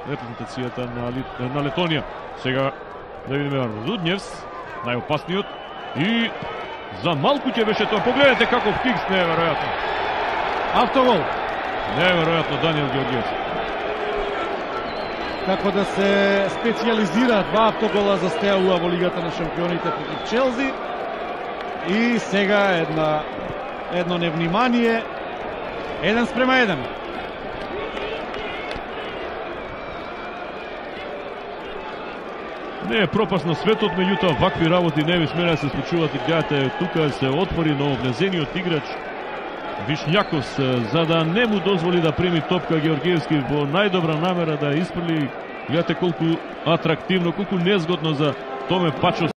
репрезентацијата на Летонија. Сега да видиме Рудњевс, најопасниот, и за малку ќе беше тоа. Погледнете каков кикс, неверојатно. Автогол. Неверојатно, Даниел Георгиевски. Како да се специализира, 2 автогола за Стеауа во Лигата на шампионите против Челси. И сега едно невнимание. 1:1. Не е пропаст на светот, меѓутоа вакви работи не би смеле да се случуваат. И гледате, тука се отвори нововнезениот играч Вишњакос, за да не му дозволи да прими топка Георгиевски во најдобра намера да ја испрли. Гледате колку атрактивно, колку незгодно за Томе Пачос.